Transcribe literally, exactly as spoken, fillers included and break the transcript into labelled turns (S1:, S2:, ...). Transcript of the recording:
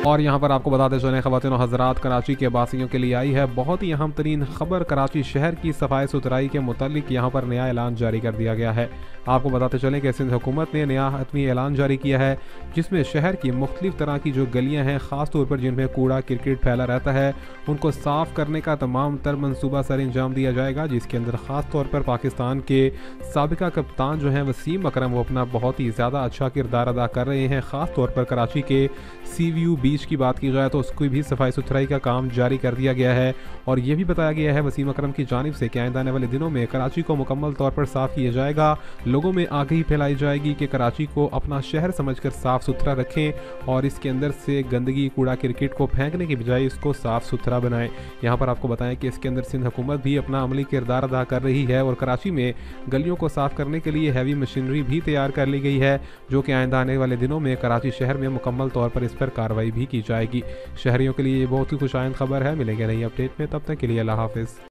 S1: और यहाँ पर आपको बताते चलें ख़वातीन और हज़रात, कराची के वासियों के लिए आई है बहुत ही अहम तरीन खबर। कराची शहर की सफाई सुथराई के मुतालिक यहाँ पर नया ऐलान जारी कर दिया गया है। आपको बताते चलें कि सिंध हुकूमत ने नया हतमी ऐलान जारी किया है, जिसमें शहर की मुख्तलिफ तरह की जो गलियाँ हैं, ख़ास तौर पर जिनमें कूड़ा क्रिकेट फैला रहता है, उनको साफ़ करने का तमाम तर मनसूबा सर अंजाम दिया जाएगा, जिसके अंदर ख़ास तौर पर पाकिस्तान के साबिका कप्तान जो हैं वसीम अकरम, वो अपना बहुत ही ज़्यादा अच्छा किरदार अदा कर रहे हैं। ख़ास तौर पर कराची के सी व्यू बीच की बात की जाए तो उसकी भी सफाई सुथराई का काम जारी कर दिया गया है। और ये भी बताया गया है वसीम अकरम की जानिब से कि आइंदा आने वाले दिनों में कराची को मुकम्मल तौर पर साफ़ किया जाएगा। लोगों में आगाही फैलाई जाएगी कि कराची को अपना शहर समझकर साफ़ सुथरा रखें और इसके अंदर से गंदगी, कूड़ा क्रिकेट को फेंकने की बजाय इसको साफ़ सुथरा बनाएं। यहाँ पर आपको बताएं कि इसके अंदर सिंध हुकूमत भी अपना अमली किरदार अदा कर रही है और कराची में गलियों को साफ़ करने के लिए हैवी मशीनरी भी तैयार कर ली गई है, जो कि आइंदा आने वाले दिनों में कराची शहर में मुकम्मल तौर पर इस पर कार्रवाई भी की जाएगी। शहरियों के लिए ये बहुत ही खुशाइंद खबर है। मिलेंगे नई अपडेट में, तब तक के लिए अल्लाह हाफिज़।